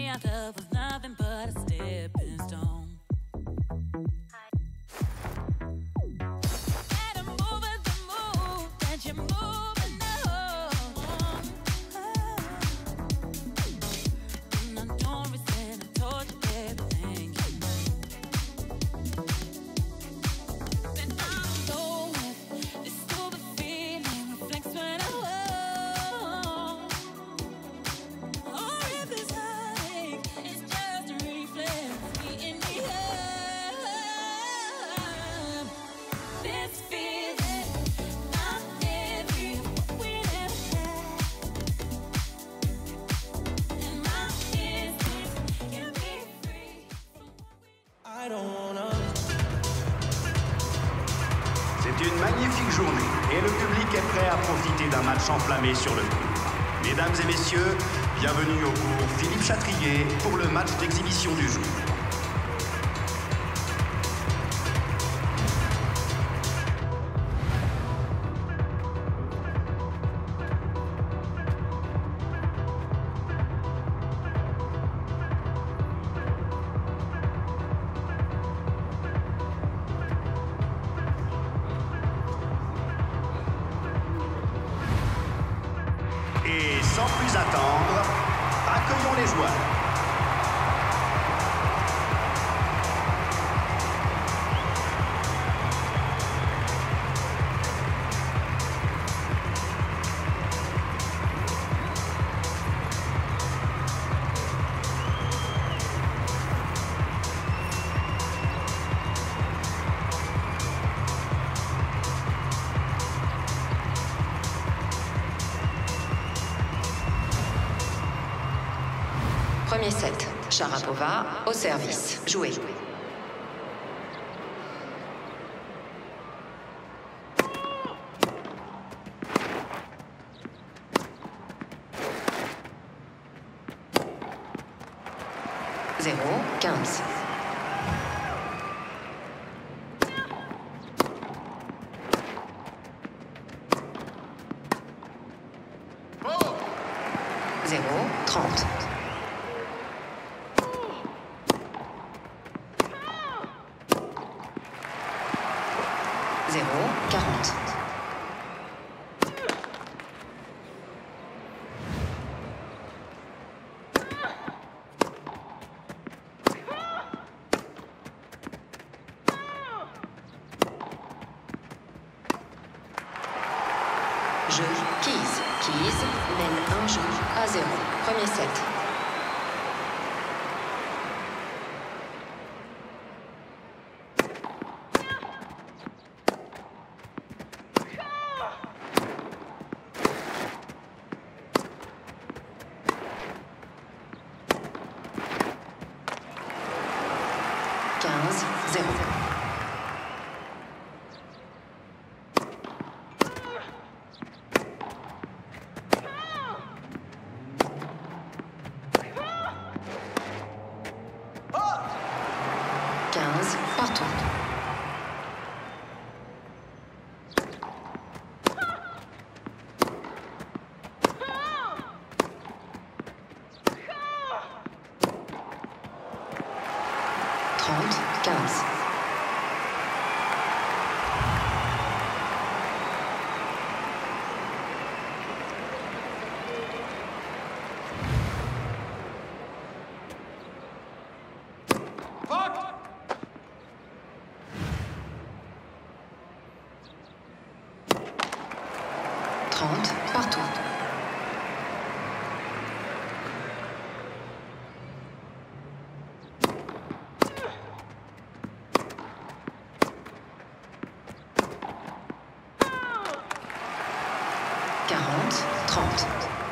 me, I thought was nothing but a stepping stone. And I'm moving the move that you're moving now. And I don't resent, I told you everything you know. And I'm so with this stupid feeling reflects when I walk. Or if it's heartache, it's just a reflex, me in the air. This feeling, I'm heavy, what we never had. And my instincts can be free from what we I don't wanna. C'est une magnifique journée et le public est prêt à profiter d'un match enflammé sur le court. Mesdames et messieurs, bienvenue au cours Philippe Chatrier pour le match d'exhibition du jour. Et sans plus attendre, accueillons les joueurs. Premier set, Sharapova au service. Jouez. Zéro, 15. Zéro, 30. Zéro, 40. Jeu, Keys. Keys mène un jeu à 0. Premier set. Zéro. Partout. Trente, 15. Partout. Quarante, 30.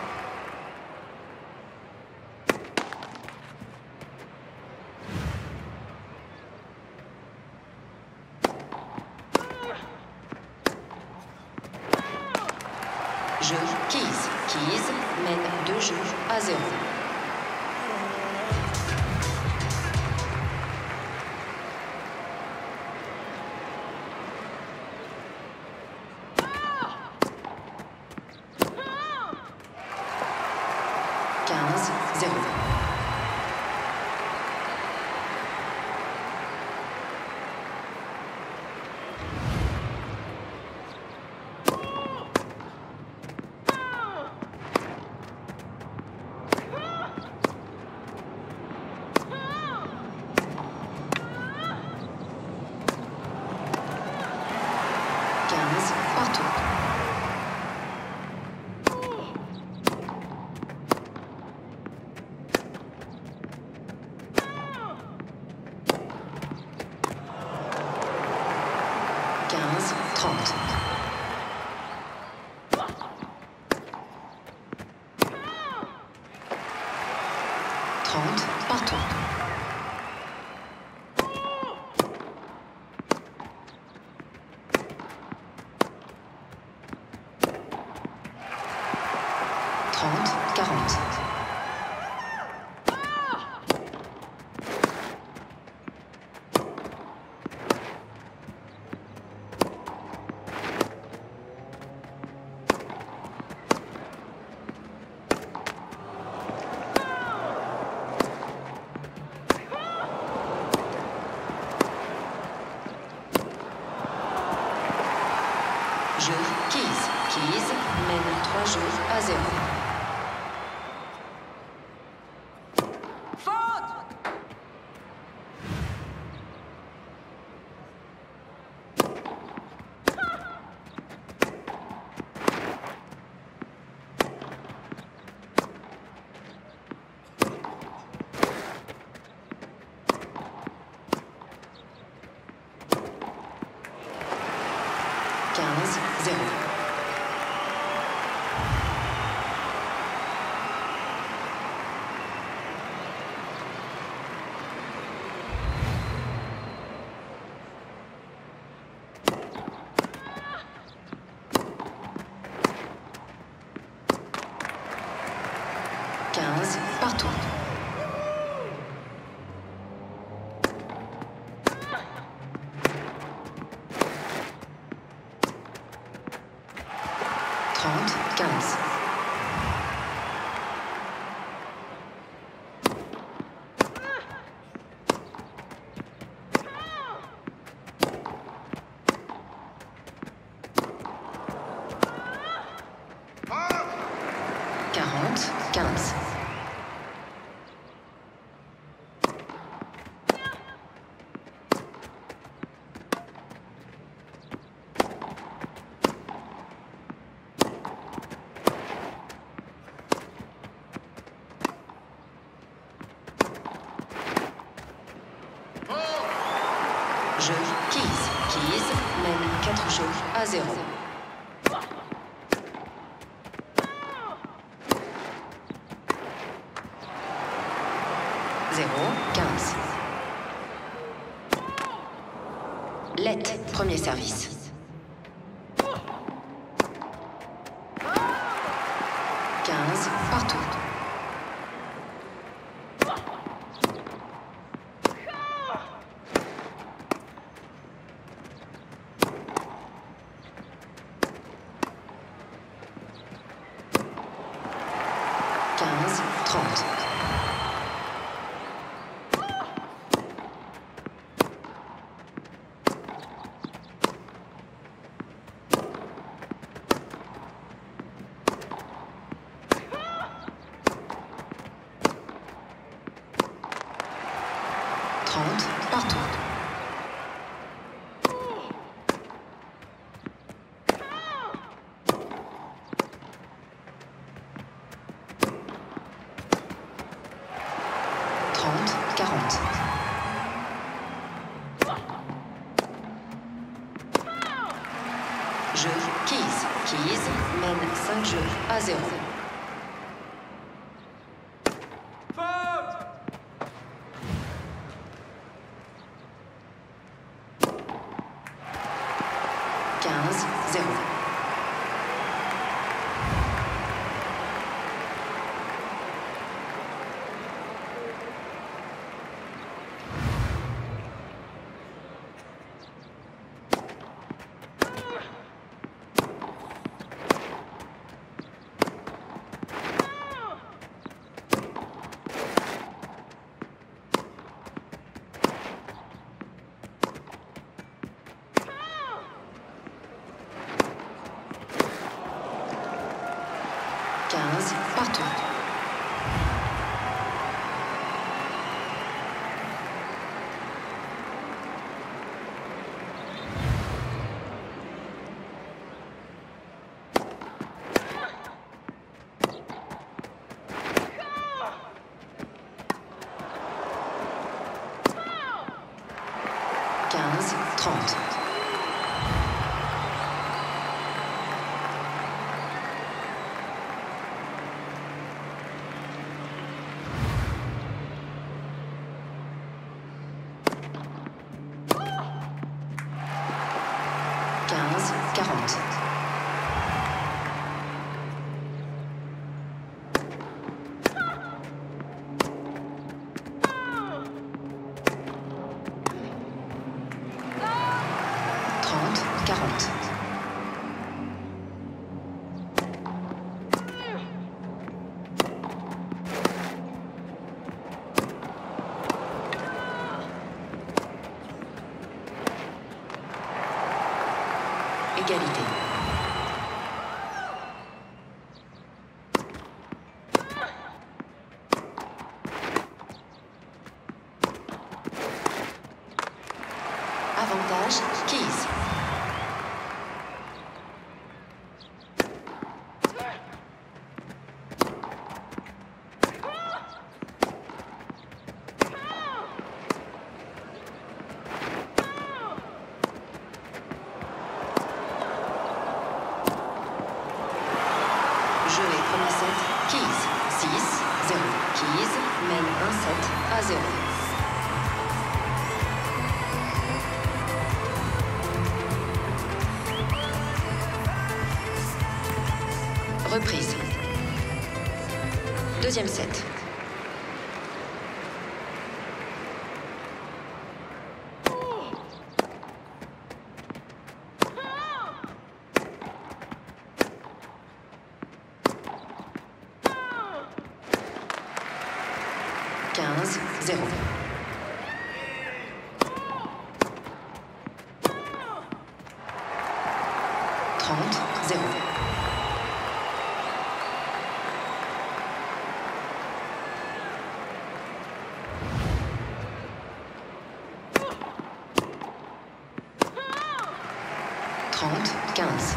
Jeu, Keys. Keys mène 2 jeux à 0. Zéro. 30. 30 partout. 30, 40. 15 mène 3 jeux à 0. Partout. 30, 15. 40, 15. 15 mène 4 jeux à 0. 0, 15. Let, premier service. 15 partout. 15, 30. 30 partout. 30, 40. 15 mène 5 jeux à 0. 15, 0. 15 partout. 15, 30. 40. Égalité. Avantage, Keys. Jeu et premier set, Keys, 6-0. Keys mène 1-7-0. Reprise. Deuxième set. Quinze, 0. Trente, 0. Trente, 15.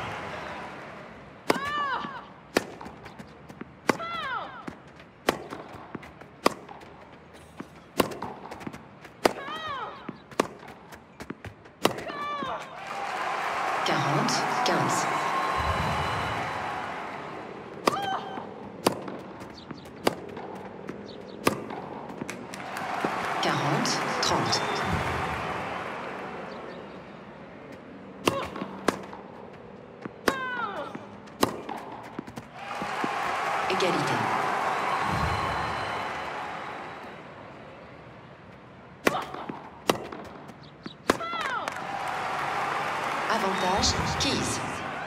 Quarante, 15. Quarante, 30. Égalité. Avantage, Keys.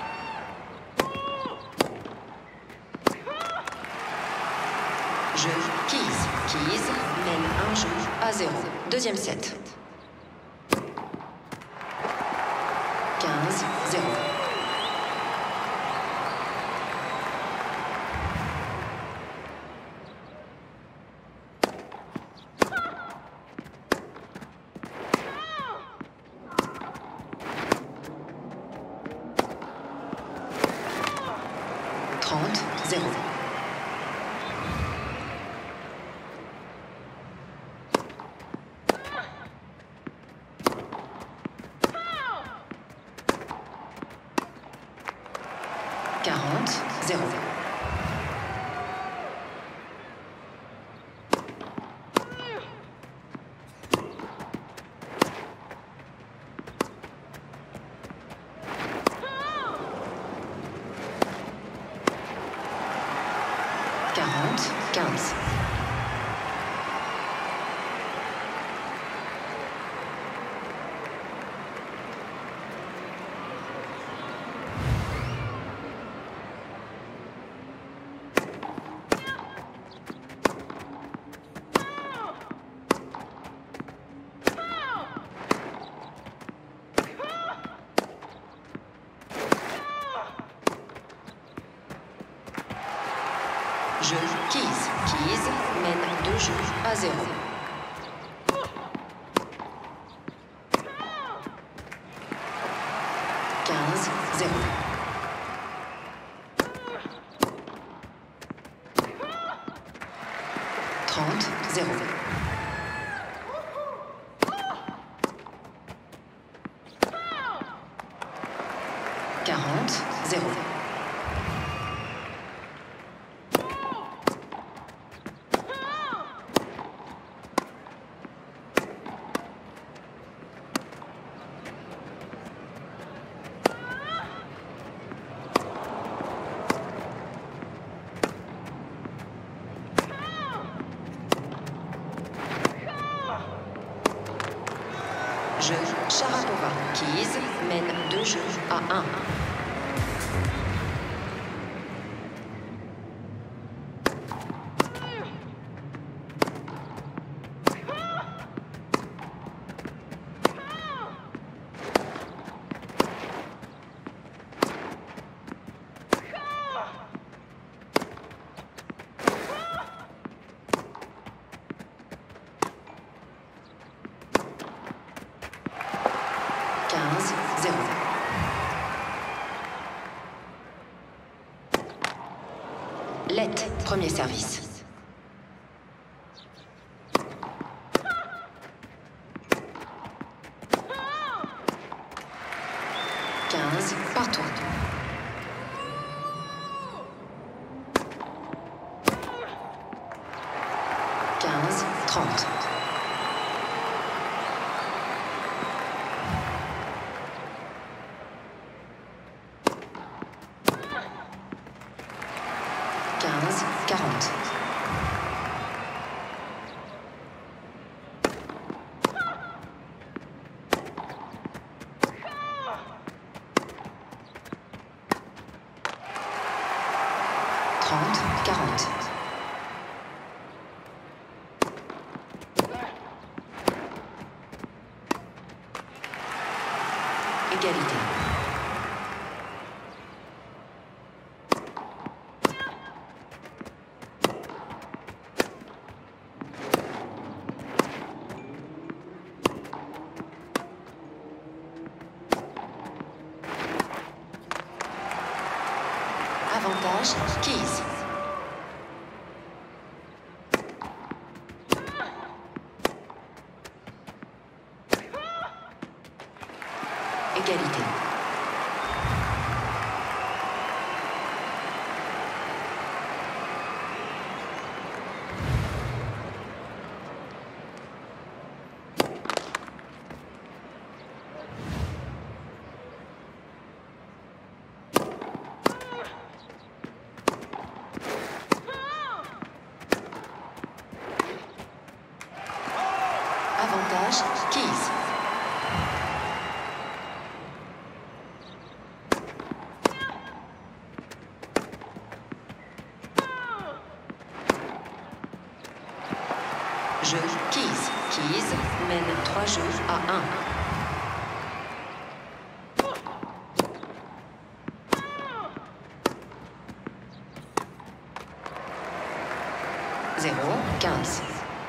Jeu, Keys. Keys mène un jeu à 0. Deuxième set. 15, 0. Trente, 0. Quarante, 0. Quarante, 15. Jeu, Keys. Keys mène 2 jeux à 0. Quinze, 0. Trente, 0. Quarante, 0. Jeu Sharapova. Keys mène 2 jeux à 1. Let, premier service. Partout. 30. 40. 40. Égalité. Avantage, Keys. Égalité. Avantage, Keys. Jeu Keys. Keys mène 3 jeux à 1. Zéro, 15.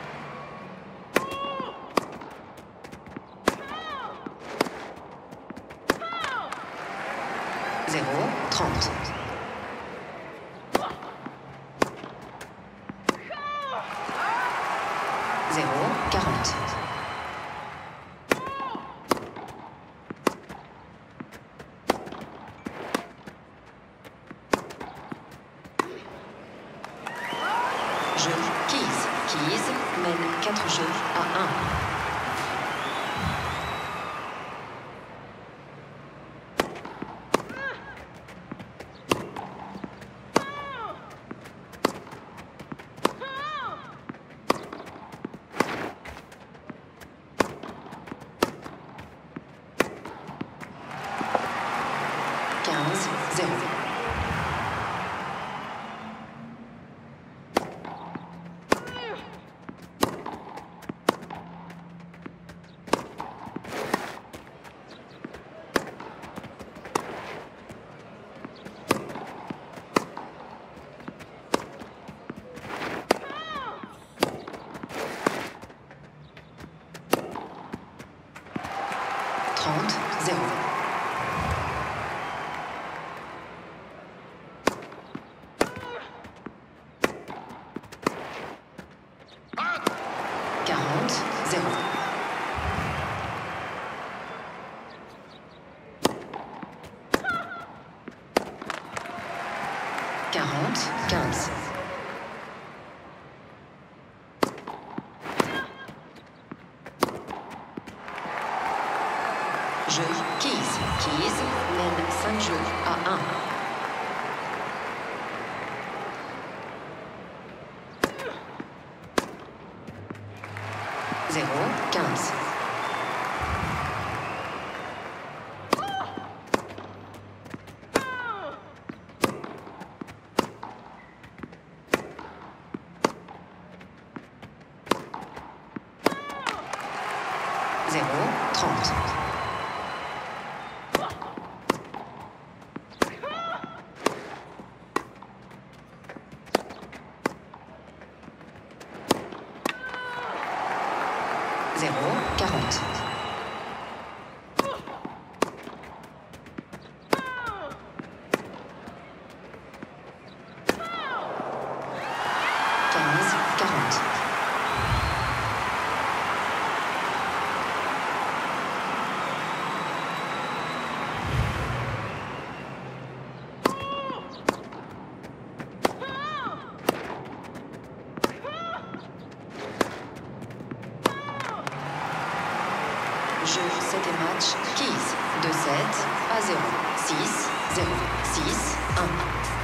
0, 30. 0, 40. 15. Keys mène 4 jeux à 1. Zéro. 30, 0. 40, 0. 40, 15. Jeu Keys. Keys mène 5 jeux à 1. Zéro, 15. 30. Zéro, 40. Jeu 7 et match, Keys, 2-7, à 0, 6, 0, 6, 1.